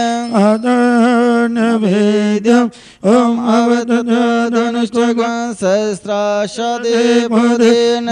अदनवेद्यम् ॐ अवदधनुष्टगं सहस्राशदीपदेन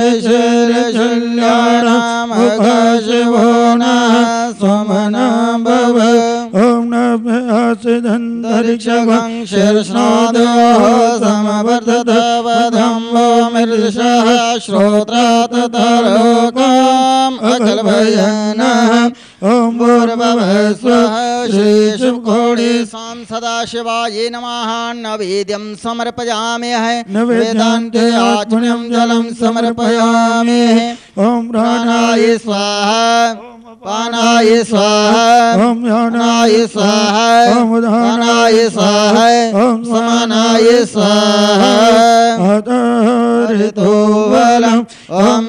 शैलशल्याणामघशिवो नः स्वमनं भव ॐ नभ्यसिदन्तरिक्षगं शीर्ष्णादोः समवर्धतवधं वो मृषः श्रोत्रात् तरोकाम् अकल्पयनः ॐ भूर्भुवः स्वः श्री शिवकोटि संसदा शिवाय नमः नैवेद्यं समर्पयामि वेदान्ते आचमनीयं जलं समर्पयामि ॐ प्राणाय स्वाहा पानाय स्वाहा ॐ यानाय स्वाहा ॐ उदानाय स्वाहा ॐ समानाय स्वाहा अतरितो बलम् ॐ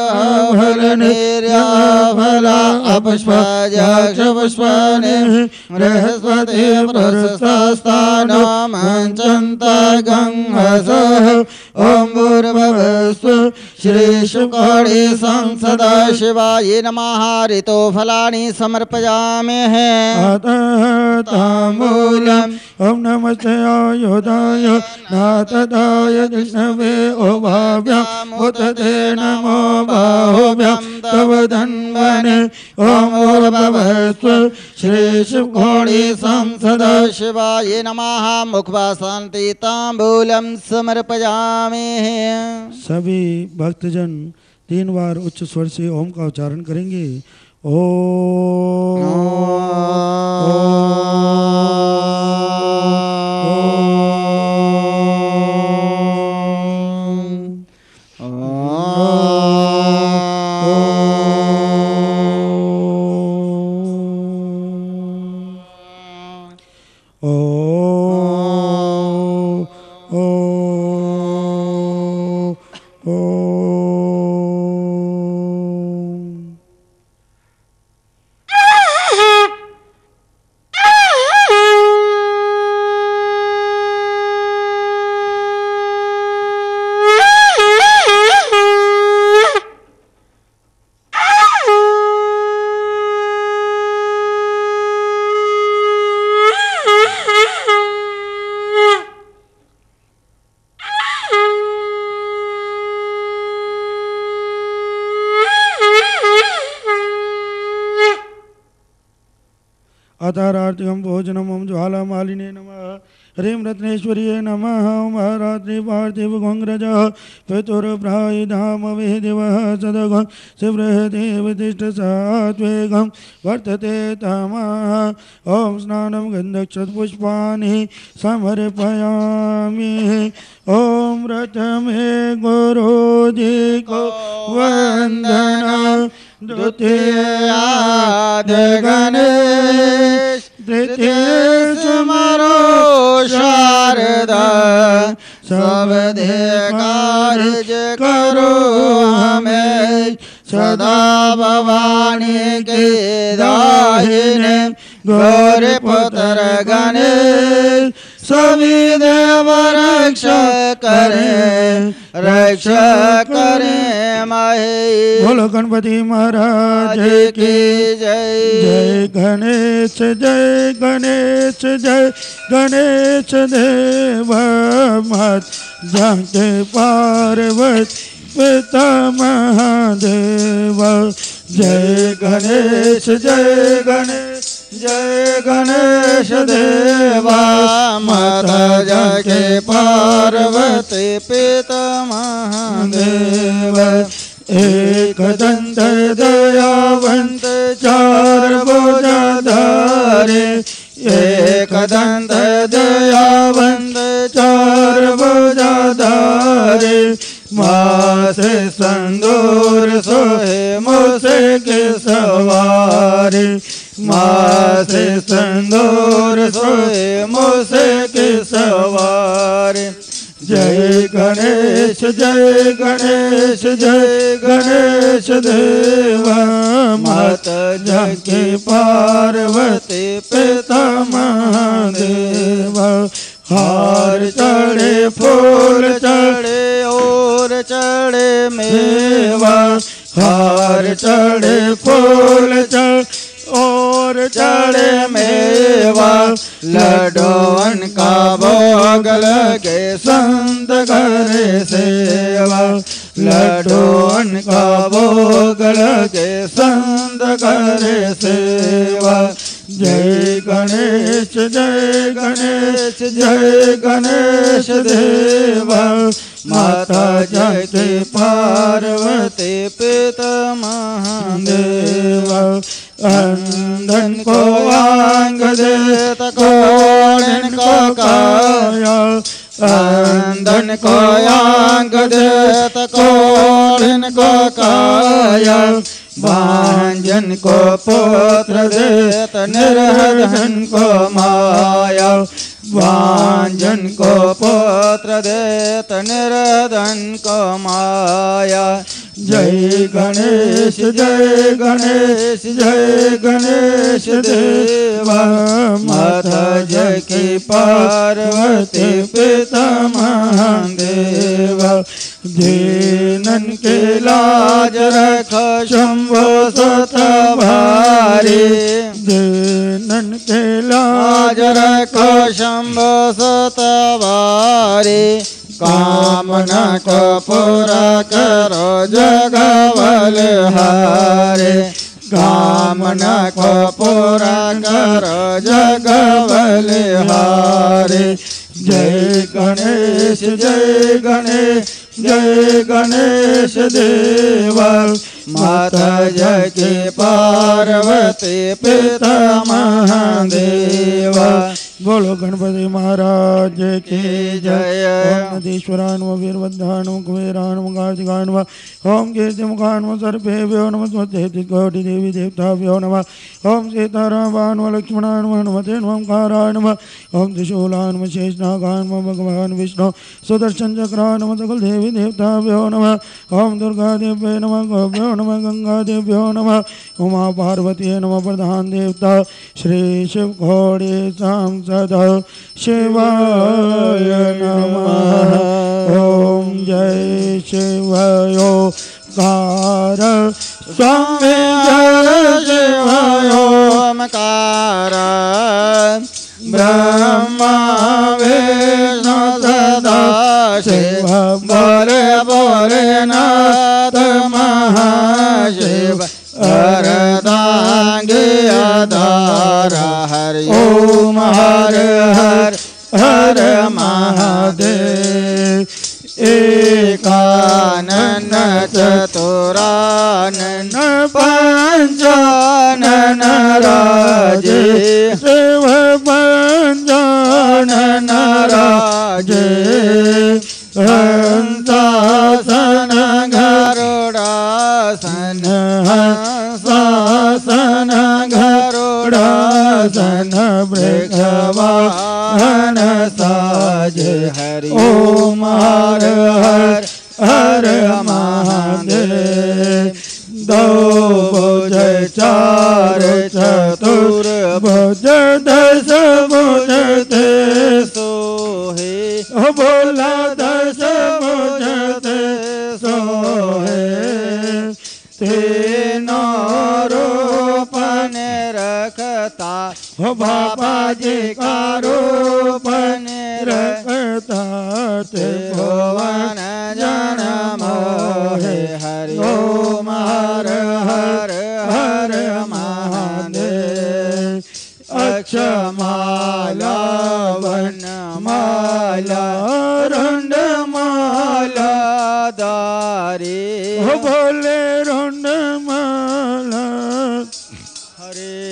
फलनिर्याफला अपष्पयाक्षपुष्पाणि बृहस्पति प्रशस्तानो मञ्चन्त गङ्गसः ॐ भूर्भुवः स्वः श्री शिवकोटि संसदा शिवाय नमः ऋतो फलानि समर्पयामि अतः ताम्बूलम् ॐ नमस्ते आयुधाय नाथदाय विष्णवे ओभाभ्याम् उत ते नमो बाहुभ्याम् तव धन्वने ॐ भूर्भुवः स्वः श्री शिवकोटि संसदा शिवाय नमः मुखवासान्ति ताम्बूलं समर्पयामि। सभी भक्तजन तीन बार उच्च स्वर से ओम का उच्चारण करेंगे। ओम अतारार्तिकं भोजनम ओम ज्वालामालिने नमः ह्रीं रत्नेश्वर्ये नमः ओम रात्रि पार्थिव गोंग्रज पितुर्भ्रायधाम वेदिवः सदगं शिवदेव तिष्ठ सात्वेगं वर्तते तमः ओम स्नानं गन्धक्षतपुष्पाणि समर्पयामि ओम रथ में गुरुजी को वंदना द्वितीयाद गणेश तृतीय स्मरो शारदा सब दे कार्य करो हमें सदा भवानी के दाहिने गौरी पुत्र गणेश सभी देव रक्षा करें रक्षा करें माहे। बोलो गणपति महाराज की जय। जय गणेश जय गणेश जय गणेश देव मत जाके पार्वती पिता महादेव। जय गणेश जय गणेश जय गणेश देवा माता जाके पार्वती पिता महादेव। एक दंत दयावंत चार भुजाधारे एक दंत दयावंत चार भुजाधारे माँ से संदूर सोहे मुझसे के सवार सवारी माथे सिंदूर सोए मुझसे की सवारी जय गणेश जय गणेश जय गणेश देवा माता जानकी पार्वती पिता महादेवा हार चढ़े फूल चढ़े और चढ़े मेवा हार चढ़े फूल चढ़े और चढ़े मेवा लड्डून का भोग लगे संत करे सेवा लड्डून का भोग लगे संत करे सेवा जय गणेश जय गणेश जय गणेश देवा माता जानकी पार्वती पिता महादेवा अंधन को आंग देत कौन को काया अंधन को आंग देत कौन को काया भांजन को पुत्र देत निर्धन को माया भांजन को पुत्र देत निर्धन को माया जय गणेश जय गणेश जय गणेश देवा माता जानकी पार्वती पिता महादेवा दीनन के लाज रख शंभो सत भारी दीनन के लाज रख शंभो सत भारी कामना को पूरा करो जगवल हारे कामना को पूरा करो जगवल हारे जय गणेश जय गणेश जय गणेश देवा माता जानकी पार्वती पिता महादेवा बोलो गणपति महाराज की जय ओम नदीश्वरान वीरभद्रान कुबेरान कार्तिकान ओम कीर्तिमुखान सर्पेभ्यो नमः कोटि देवी देवताभ्यो नमः ओम सीतारामान लक्ष्मणान हनुमते ओंकाराय नमः ओम त्रिशूलान शेषनागान भगवान विष्णु सुदर्शन चक्रान सकल देवी देवताभ्यो नमः ओम दुर्गा देव्ये नमः गोभ्यो नमः गंगा देव्यो नमः उमा पार्वती नमः प्रधान देवता श्री शिव घोड़े शाम सदा शिवाय नमः ओम जय शिवायो कार स्वामी जय शिवायोमकार ब्रह्मा विष्णु सदा शिव बोले बोले नाथ महाशिव हरदांगे आधार हरि ओम हर हर हर महादेव एकानन चतुरानन पंचानन राजे शिव पंचानन राजे हंसासन गरुड़ासन हंसासन गरुड़ासन वृषवाहन साजे हरि ओम हर हर हर महादेव दो भुज चार चतुर भुज दस भुज ते सोहे बोला दस भुज ते सोहे तीनों रूपन रखता हो बाबा जी का रूपन रखता त्रिभुवन जन मोहे हरि ओम हर हर हर महादेव अक्षमाला वनमाला रुंडमाला दारी हो बोले रुंडमाला हरे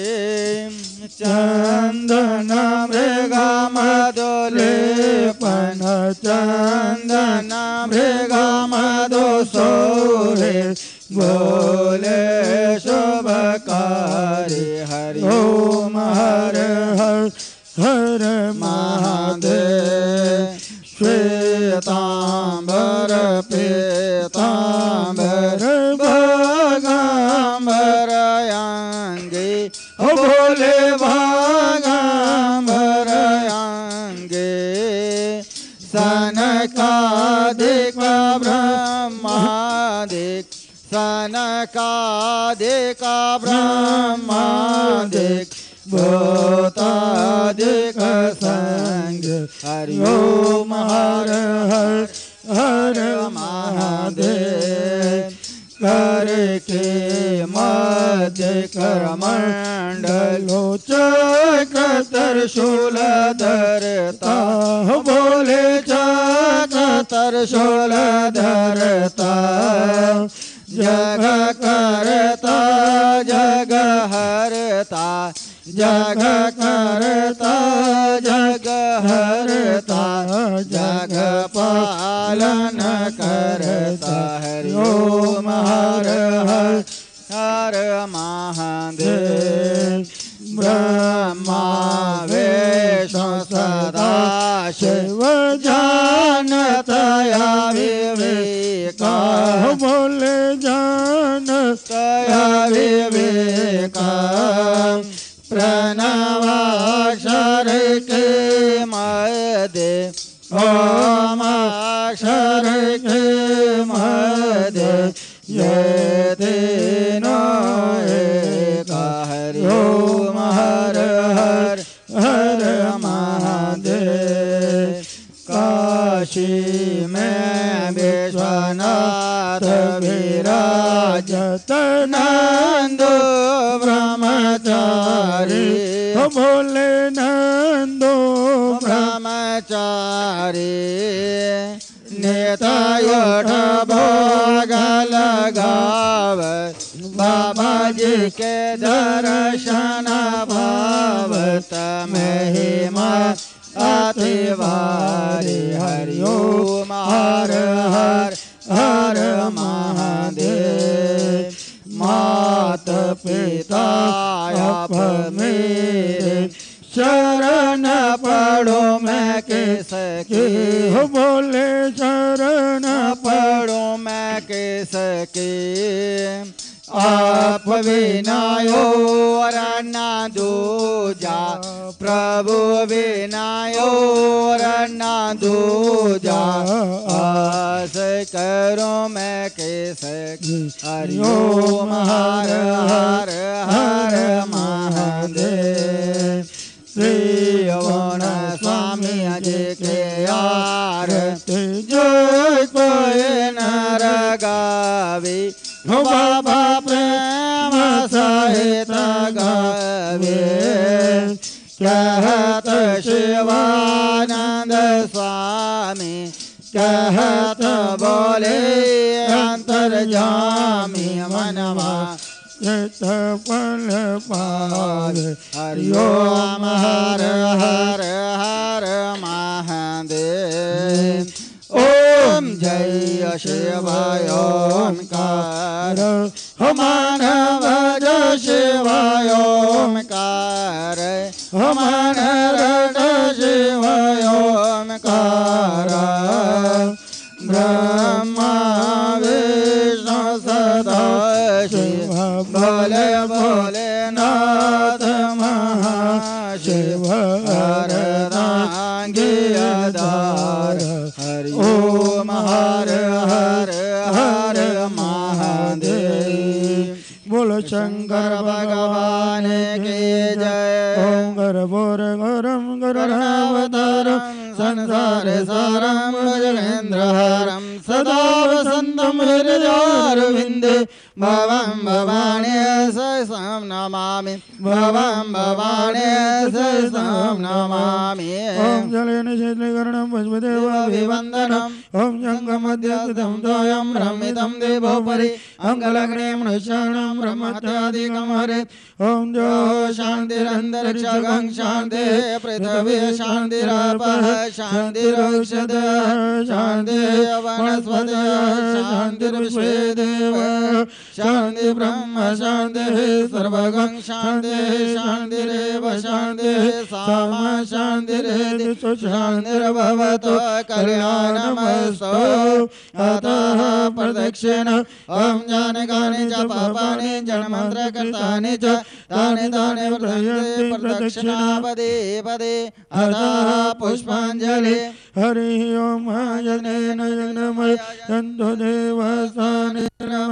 चंदन मृगा मधुले पन चंदन मृगा मधु सोहे बोले शुभकारी हरि ओम हर हर हर महादेव। श्वेतांबर पीतांबर बागांबर अंगे हो भोले बागांबर अंगे। सनकादिक ब्रह्मादिक सनकादिक ब्रह्मादिक भूतादिक संग हरि ओम हर हर हर महादेव। कर के मध्य करमंडलो चक्र त्रिशूल धरता बोले चक्र त्रिशूल धरता। जग करता जग हरता जग करता जग हरता जग पालन करता हरि ओम हर हर हर महादेव। ब्रह्मा विष्णु सदा शिव जानतया विवेका बोले जानतया विवेका। प्रणवाक्षर के मध्य ओम अक्षर के मध्य ये तीनों एक हरि ओम हर हर हर महादेव। काशी में विश्वनाथ विराजत नंदो ब्रह्मचारी बोले नंदो ब्रह्मचारी। नेतायोठ भोग लगाव बाबा जी के दर्शन भावत महिमा अतिवारी हरि ओम हर हर हर महादेव। मात पिता आप मेरे शरण पढ़ो मैं किसकी हो बोले शरण पढ़ो मैं किसकी। आप विनायो रन्ना दूजा प्रभु विनायो रन्ना दूजा। आस करो मैं किसकी हरि ओम हर हर हर महादेव। श्री वन स्वामी जी के आरती जो कोई नर गावे हो बाबा प्रेम सहित गावे। कहत शिवानंद स्वामी कहत बोले अंतर्जामी मनवा चित फल पावे हरि ओम हर हर हर महादेव। ओम जय शिवाय ओंकार मानव जय शिवाय ओंकार मानव शिवाय ओंकार। ब्रह्मा विष्णु सदा शिव बोले बोले नाथ महाशिव हर रांगे आधार हरि ओम हर हर हर महादेव। बोलो शंकर भगवान की जय। ओम गर्भोर गौरम गरुडावतारम संसार सारम भजनेन्द्रहारम सदा वसंतम हृदयारविन्दे भवं भवानी सहस्रं नमामि भवं भवानी सहस्रं नमामि। ओम जलेन शैलकर्णं पुष्पदेवाभिवन्दनम् ओम जङ्गमध्यस्थितं तोयं रमितं देवोपरि अङ्गलग्ने मनुष्याणां ब्रह्मत्यादिकं हरेत्। ओम जो शान्तिरन्तरिक्षगं शान्तिः पृथिवी शान्तिरापः शान्तिरक्षतः शान्तिः वनस्पतयः शान्तिर्विश्वे देवाः शान्ति ब्रह्म शान्तिः सर्वगं शान्ति शान्तिरेव शान्तिः सामा शान्तिरेति शान्तिर्भवतु कल्याणमस्तु। अतः प्रदक्षिण ॐ यानि कानि च पापानि जन्मान्तरकृतानि च तानि तानि प्रदक्षिणे प्रदक्षिणा पदे पदे। अतः पुष्पाञ्जलि हरि ओम यज्ञेन यज्ञमय यन्तु देवसानि नमः।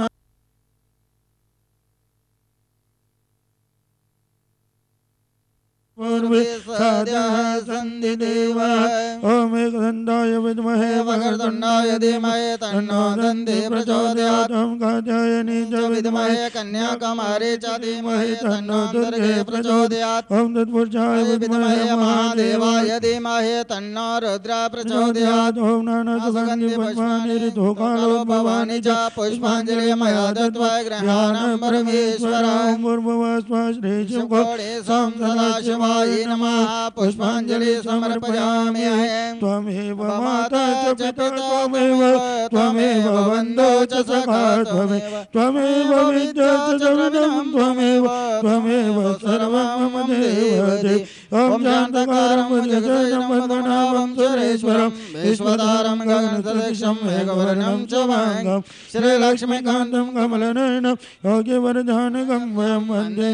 पूर्वे साद्यः सन्ति देवः ओम एकदन्ताय विद्महे वक्रतुण्डाय धीमहि तन्नो दन्तिः प्रचोदयात्। ओम कात्यायनी च विद्महे कन्याकुमारी च धीमहि तन्नो दुर्गे प्रचोदयात्। ओम तत्पुरुषाय विद्महे महादेवाय धीमहि तन्नो रुद्रः प्रचोदयात्। ओम नानासुगन्धि पुष्पाणि ऋतुकालो भवानि च पुष्पाञ्जलि मया दत्त्वा गृह्णामि परमेश्वरः। ओम भूर्भुवः श्री शिवो सदाशिवाय नमः पुष्पाञ्जलि समर्पयामि। त्वमेव माता च पिता त्वमेव त्वमेव बन्धो च सखा त्वमेव त्वमेव विद्या च जगदं त्वमेव त्वमेव सर्वं मम देवदेव। ओम शान्तकारं जगदं पद्मनाभं सुरेश्वरं विश्वधारं गगनसदृशं मेघवर्णं च वाङ्गं श्रीलक्ष्मीकान्तं कमलनयनं योगिवरदानकं वयं वन्दे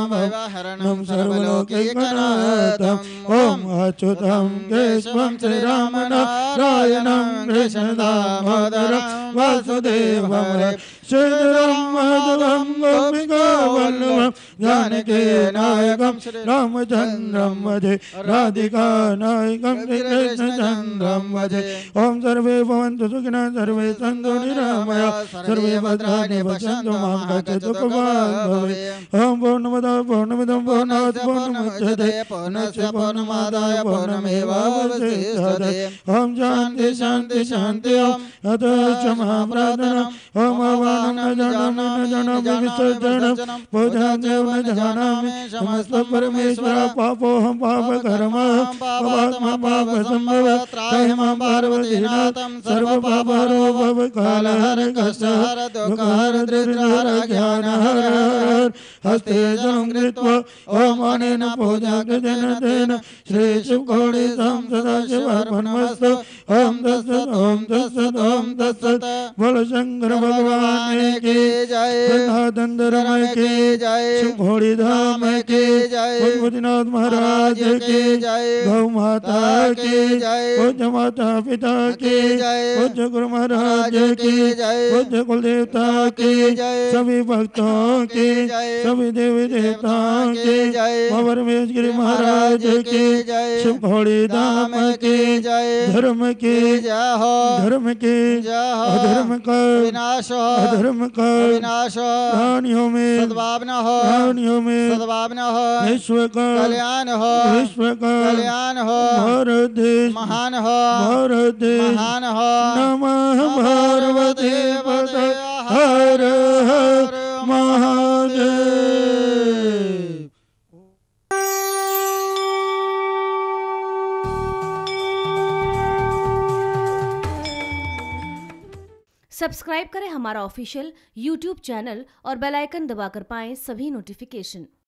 विष्णुं सर्वलोकैकनाथम्। ओम अच्युतं केशवं श्रीरामनारायणं कृष्णदामोदरं वासुदेवं श्रीधरं माधवं गोपिकावल्लभं जानकी नायकं रामचन्द्रं भजे राधिका नायकं श्रीकृष्णचन्द्रं भजे। ओम सर्वे भवन्तु सुखिनः सर्वे सन्तु निरामया सर्वे भद्राणि पश्यन्तु मां कश्चित् दुःखभाग् भवेत्। ओम पूर्णमदः पूर्णमिदं पूर्णात् पूर्णमुदच्यते पूर्णस्य पूर्णमादाय पूर्णमेवावशिष्यते। ओम शान्ति शान्ति शान्ति। ओम अतः क्षमा प्रार्थना। ओम आवाहनं न जानामि न जानामि विसर्जनं पूजां देव न जानामि समस्त परमेश्वर पापोऽहं पापकर्मः पापात्मा पापसम्भव त्राहि मां पार्वतीनाथं सर्वपापहरो भव कालहर कष्टहर दुःखहर दरिद्रहर ज्ञानहर हस्ते जलं कृत्वा ओम अनेन पूजा कृतेन तेन श्री शिवकोटि सदाशिवार्पणमस्तु। ओम तत्सत् ओम तत्सत् ओम तत्सत्। बोलो शंकर भगवान की जय धर्म की जय शिवकोटि धाम की जय भूतनाथ महाराज की जय गौ माता की जय पूज्य माता पिता की जय पूज्य गुरु महाराज की जय पूज्य कुल देवता की जय सभी भक्तों की जय सभी देवी देवताओं की जय परमेश्वरी महाराज की जय शिवकोटि धाम की जय धर्म की जय हो धर्म की जय हो अधर्म का विनाश हो अधर्म का विनाश हो प्राणियों में सद्भावना हो प्राणियों में सद्भावना हो विश्व का कल्याण हो विश्व का कल्याण हो भारत देश महान हो भारत देश महान हो नमः पार्वती पते हर हर महादेव। सब्सक्राइब करें हमारा ऑफिशियल यूट्यूब चैनल और बेल आइकन दबाकर पाएं सभी नोटिफिकेशन।